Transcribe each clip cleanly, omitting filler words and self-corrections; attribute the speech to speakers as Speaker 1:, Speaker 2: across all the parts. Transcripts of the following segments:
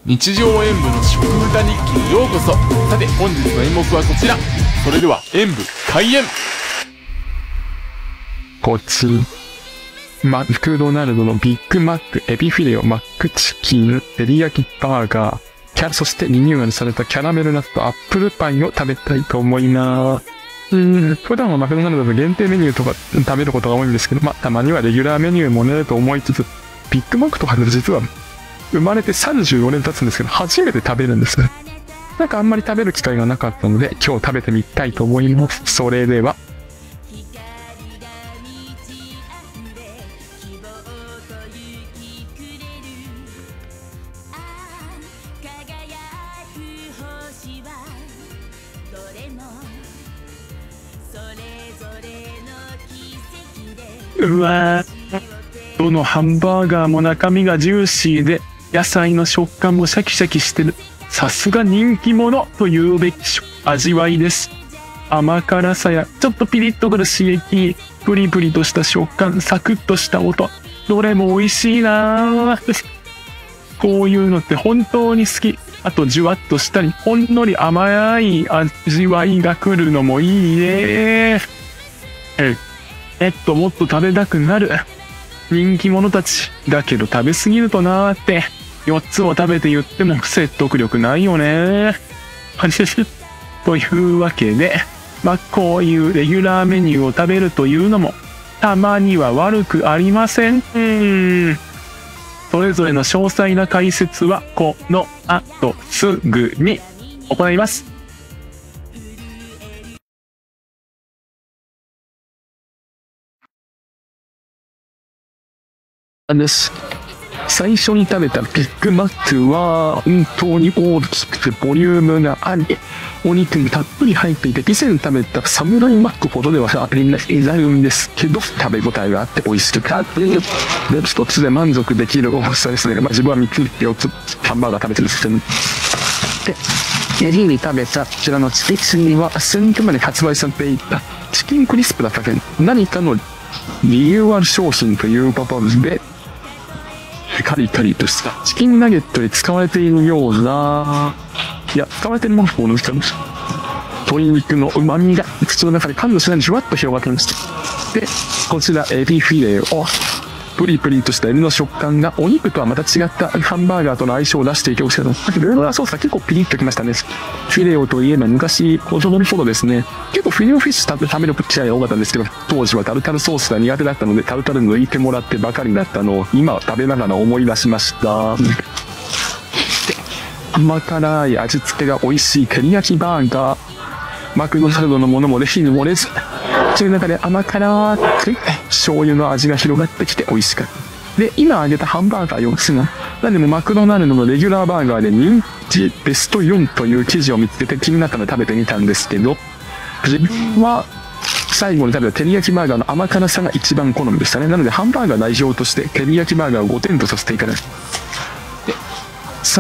Speaker 1: 日常演舞の食歌日記にようこそ。さて本日の演目はこちら。それでは演舞開演。
Speaker 2: こちらマクドナルドのビッグマック、エビフィレオ、マックチキン、照り焼きバーガー、そしてリニューアルされたキャラメルナッツとアップルパイを食べたいと思います。普段はマクドナルドの限定メニューとか食べることが多いんですけど、たまにはレギュラーメニューもね、と思いつつ、ビッグマックとかで実は生まれて34年経つんですけど、初めて食べるんです。なんかあんまり食べる機会がなかったので、今日食べてみたいと思います。それでは。うわー、どのハンバーガーも中身がジューシーで、野菜の食感もシャキシャキしてる。さすが人気者というべき味わいです。甘辛さやちょっとピリッとくる刺激、プリプリとした食感、サクッとした音、どれも美味しいなぁ。こういうのって本当に好き。あとじゅわっとしたり、ほんのり甘い味わいが来るのもいいね。もっと食べたくなる。人気者たち。だけど食べ過ぎるとなーって、4つを食べて言っても説得力ないよね。というわけで、こういうレギュラーメニューを食べるというのも、たまには悪くありません。それぞれの詳細な解説は、この後すぐに行います。最初に食べたビッグマックは本当に大きくてボリュームがあり、お肉もたっぷり入っていて、以前食べたサムライマックほどではありないんですけど、食べ応えがあって美味しくて、一つで満足できる大きさですね。自分は3つ4つハンバーガー食べてるんですけど、で、次に食べたこちらのチキンは先日まで発売されていたチキンクリスプだったけど、何かのリニューアル商品ということで、カリカリとしたチキンナゲットで使われているような、使われているものを抜かれます。鶏肉の旨味が口の中で噛んだ瞬間にじゅわっと広がっています。で、こちらエビフィレオ。プリプリとしたエビの食感がお肉とはまた違ったハンバーガーとの相性を出していきますけど、ルーラーソースは結構ピリッときましたね。フィレオといえば昔、子供の頃ですね、結構フィレオフィッシュ食べる機会が多かったんですけど、当時はタルタルソースが苦手だったので、タルタル抜いてもらってばかりだったのを今は食べながら思い出しました。で、甘辛い味付けが美味しい照り焼きバーガー。マクドナルドのものも火に漏れず、口の中で甘辛く醤油の味が広がってきて美味しかった。で、今挙げたハンバーガー4つが、何でもマクドナルドのレギュラーバーガーで人気ベスト4という記事を見つけて気になったので食べてみたんですけど、自分は最後に食べた照り焼きバーガーの甘辛さが一番好みでしたね。なのでハンバーガー代表として照り焼きバーガーを5点とさせていただきます。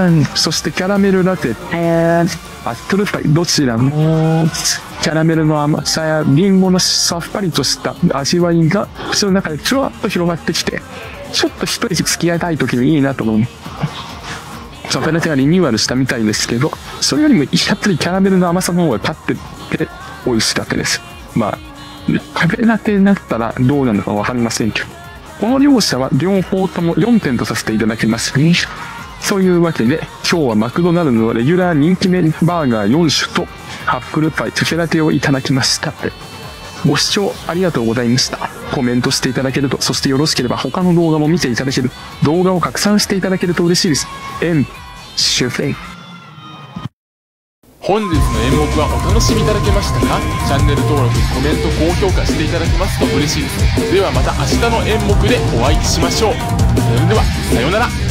Speaker 2: そしてキャラメルラテ、アップルパイ、どちらもキャラメルの甘さやリンゴのさっぱりとした味わいが口の中でちょわっと広がってきて、ちょっと一息付き合いたい時にいいなと思う。カフェラテがリニューアルしたみたいですけど、それよりもやっぱりキャラメルの甘さの方が立ってて美味しかったです。カフェラテになったらどうなのかわかりませんけど、この両者は両方とも4点とさせていただきます。そういうわけで、今日はマクドナルドのレギュラー人気メニューバーガー4種とアップルパイ、カフェラテをいただきました。ご視聴ありがとうございました。コメントしていただけると、そしてよろしければ他の動画も見ていただける、動画を拡散していただけると嬉しいです。シュフェイ。
Speaker 1: 本日の演目はお楽しみいただけましたか？チャンネル登録、コメント、高評価していただけますと嬉しいです。ではまた明日の演目でお会いしましょう。それでは、さようなら。